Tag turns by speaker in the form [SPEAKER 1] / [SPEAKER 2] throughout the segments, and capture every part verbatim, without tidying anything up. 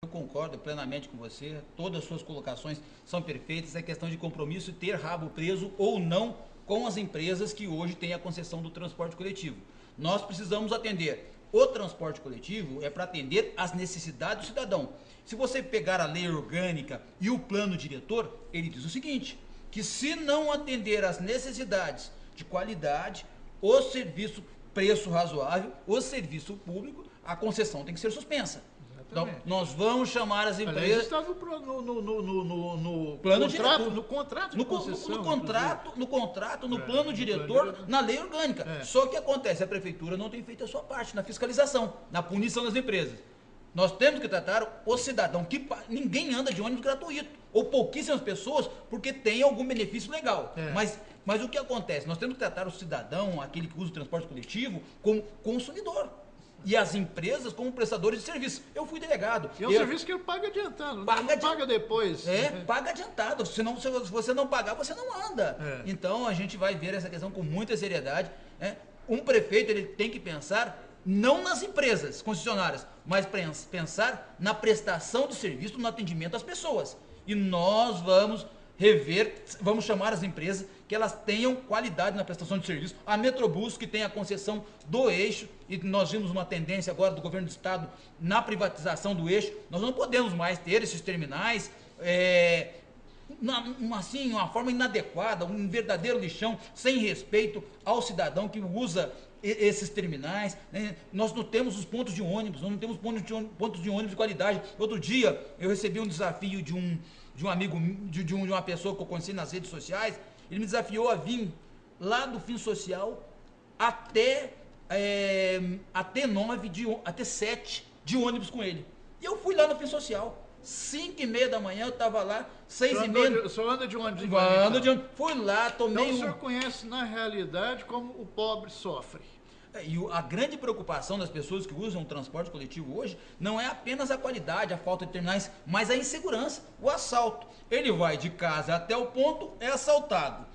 [SPEAKER 1] Eu concordo plenamente com você, todas as suas colocações são perfeitas, é questão de compromisso e ter rabo preso ou não com as empresas que hoje têm a concessão do transporte coletivo. Nós precisamos atender. O transporte coletivo é para atender às necessidades do cidadão. Se você pegar a lei orgânica e o plano diretor, ele diz o seguinte, que se não atender às necessidades de qualidade, o serviço preço razoável, o serviço público, a concessão tem que ser suspensa. Então, nós vamos chamar as empresas...
[SPEAKER 2] Aliás, está no, no, no, no, no, no
[SPEAKER 1] plano
[SPEAKER 2] contrato,
[SPEAKER 1] diretor.
[SPEAKER 2] no contrato de
[SPEAKER 1] no,
[SPEAKER 2] concessão.
[SPEAKER 1] No, no contrato, no, contrato, no
[SPEAKER 2] é,
[SPEAKER 1] plano
[SPEAKER 2] no
[SPEAKER 1] diretor,
[SPEAKER 2] plano,
[SPEAKER 1] na lei orgânica. É. Só que acontece, a prefeitura não tem feito a sua parte na fiscalização, na punição das empresas. Nós temos que tratar o cidadão, que ninguém anda de ônibus gratuito, ou pouquíssimas pessoas, porque tem algum benefício legal. É. Mas, mas o que acontece? Nós temos que tratar o cidadão, aquele que usa o transporte coletivo, como consumidor. E as empresas como prestadores de serviço. Eu fui delegado.
[SPEAKER 2] E é um
[SPEAKER 1] eu...
[SPEAKER 2] serviço que ele paga adiantado,
[SPEAKER 1] paga
[SPEAKER 2] não
[SPEAKER 1] adi...
[SPEAKER 2] paga depois.
[SPEAKER 1] É, paga adiantado. Senão, se você não pagar, você não anda. É. Então, a gente vai ver essa questão com muita seriedade. Né? Um prefeito ele tem que pensar não nas empresas concessionárias, mas pensar na prestação de serviço, no atendimento às pessoas. E nós vamos rever, vamos chamar as empresas que elas tenham qualidade na prestação de serviço. A Metrobus, que tem a concessão do eixo, e nós vimos uma tendência agora do governo do estado na privatização do eixo, nós não podemos mais ter esses terminais, é, uma, assim, uma forma inadequada, um verdadeiro lixão, sem respeito ao cidadão que usa esses terminais, né? Nós não temos os pontos de ônibus, nós não temos pontos de ônibus, pontos de ônibus de qualidade. Outro dia eu recebi um desafio de um, de um amigo, de, de, um, de uma pessoa que eu conheci nas redes sociais. Ele me desafiou a vir lá do Fim Social até, é, até nove, de, até sete de ônibus com ele. E eu fui lá no Fim Social. cinco e meia da manhã eu estava lá, seis e meia...
[SPEAKER 2] Só anda de ônibus.
[SPEAKER 1] Anda de ônibus. Fui lá, tomei
[SPEAKER 2] então,
[SPEAKER 1] um...
[SPEAKER 2] o senhor conhece na realidade como o pobre sofre.
[SPEAKER 1] E a grande preocupação das pessoas que usam o transporte coletivo hoje não é apenas a qualidade, a falta de terminais, mas a insegurança, o assalto. Ele vai de casa até o ponto, é assaltado.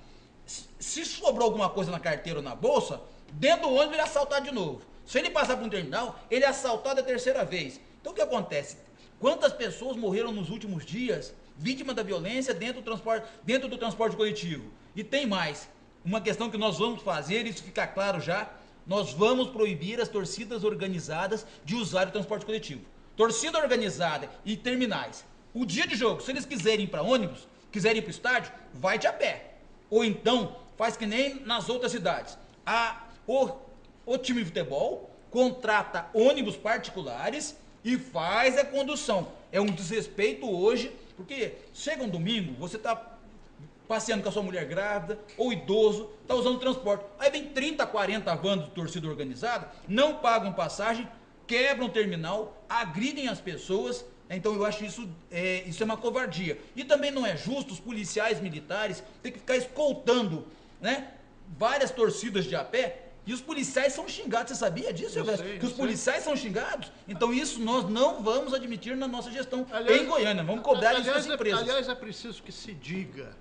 [SPEAKER 1] Se sobrou alguma coisa na carteira ou na bolsa, dentro do ônibus ele é assaltado de novo. Se ele passar por um terminal, ele é assaltado a terceira vez. Então o que acontece? Quantas pessoas morreram nos últimos dias vítimas da violência dentro do transporte, dentro do transporte coletivo? E tem mais, uma questão que nós vamos fazer, isso fica claro já, nós vamos proibir as torcidas organizadas de usar o transporte coletivo. Torcida organizada e terminais. O dia de jogo, se eles quiserem ir para ônibus, quiserem ir para o estádio, vai de a pé. Ou então, faz que nem nas outras cidades. A, o, o time de futebol contrata ônibus particulares e faz a condução. É um desrespeito hoje, porque chega um domingo, você está passeando com a sua mulher grávida, ou idoso, está usando transporte. Aí vem trinta, quarenta vans de torcida organizada, não pagam passagem, quebram o terminal, agridem as pessoas. Então eu acho isso é, isso é uma covardia. E também não é justo os policiais militares ter que ficar escoltando, né, várias torcidas de a pé. E os policiais são xingados, você sabia disso? Eu sei, que os policiais sei. são xingados? Então isso nós não vamos admitir na nossa gestão aliás, em Goiânia. Vamos cobrar aliás, isso das empresas.
[SPEAKER 2] Aliás, é preciso que se diga,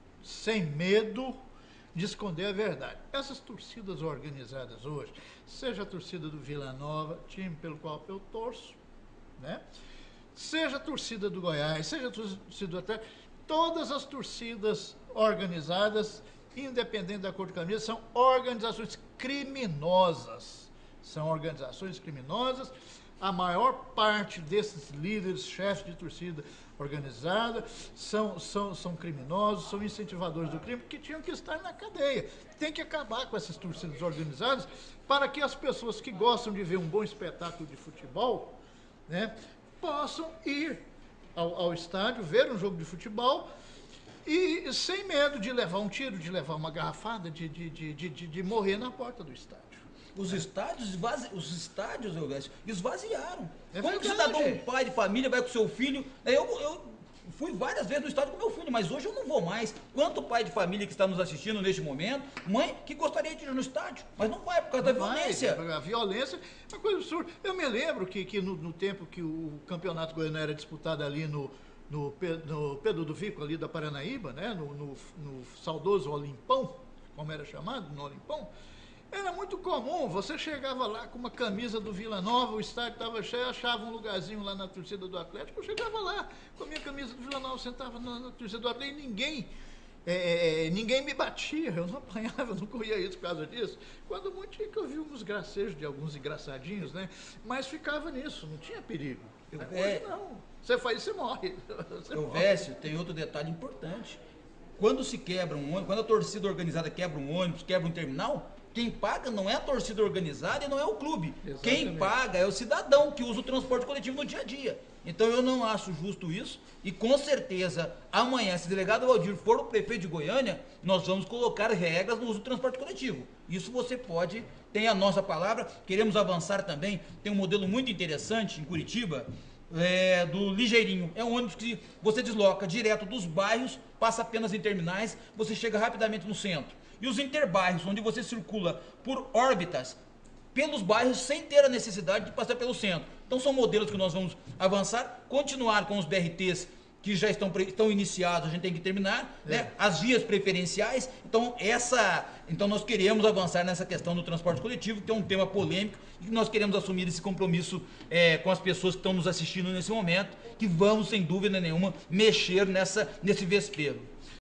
[SPEAKER 2] sem medo de esconder a verdade. Essas torcidas organizadas hoje, seja a torcida do Vila Nova, time pelo qual eu torço, né? Seja a torcida do Goiás, seja a torcida do Atlético, todas as torcidas organizadas, independente da cor de camisa, são organizações criminosas. São organizações criminosas. A maior parte desses líderes, chefes de torcida organizada, são, são, são criminosos, são incentivadores do crime, que tinham que estar na cadeia. Tem que acabar com essas torcidas organizadas para que as pessoas que gostam de ver um bom espetáculo de futebol, né, possam ir ao, ao estádio, ver um jogo de futebol e sem medo de levar um tiro, de levar uma garrafada, de, de, de, de, de, de morrer na porta do estádio.
[SPEAKER 1] Os estádios, esvazi... os estádios, esvaziaram.
[SPEAKER 2] É
[SPEAKER 1] Como que o cidadão, um pai de família, vai com seu filho? Eu, eu fui várias vezes no estádio com meu filho, mas hoje eu não vou mais. Quanto pai de família que está nos assistindo neste momento, mãe que gostaria de ir no estádio, mas não vai por causa não da violência.
[SPEAKER 2] Vai, a violência é uma coisa absurda. Eu me lembro que, que no, no tempo que o campeonato goiano era disputado ali no, no, no Pedro do Vico, ali da Paranaíba, né, no, no, no saudoso Olimpão, como era chamado, no Olimpão, Era muito comum, você chegava lá com uma camisa do Vila Nova, o estádio estava cheio, achava um lugarzinho lá na torcida do Atlético, eu chegava lá com a minha camisa do Vila Nova, sentava na, na torcida do Atlético e ninguém, é, ninguém me batia, eu não apanhava, eu não corria isso por causa disso. Quando muito tinha que ouvir uns gracejos de alguns engraçadinhos, né? Mas ficava nisso, não tinha perigo.
[SPEAKER 1] Eu,
[SPEAKER 2] Hoje
[SPEAKER 1] é,
[SPEAKER 2] não, você faz, você morre. Você
[SPEAKER 1] eu,
[SPEAKER 2] morre.
[SPEAKER 1] Vécio, tem outro detalhe importante. Quando se quebra um ônibus, quando a torcida organizada quebra um ônibus, quebra um terminal, quem paga não é a torcida organizada e não é o clube.
[SPEAKER 2] Exatamente.
[SPEAKER 1] Quem paga é o cidadão que usa o transporte coletivo no dia a dia. Então eu não acho justo isso e com certeza amanhã, se o delegado Valdir for o prefeito de Goiânia, nós vamos colocar regras no uso do transporte coletivo. Isso você pode, tem a nossa palavra, queremos avançar também, tem um modelo muito interessante em Curitiba, É, do Ligeirinho. É um ônibus que você desloca direto dos bairros, passa apenas em terminais, você chega rapidamente no centro. E os interbairros, onde você circula por órbitas pelos bairros sem ter a necessidade de passar pelo centro. Então são modelos que nós vamos avançar, continuar com os B R Ts que já estão, estão iniciados, a gente tem que terminar, é. né? As vias preferenciais. Então, essa, então nós queremos avançar nessa questão do transporte coletivo, que é um tema polêmico, e nós queremos assumir esse compromisso é, com as pessoas que estão nos assistindo nesse momento, que vamos, sem dúvida nenhuma, mexer nessa, nesse vespeiro.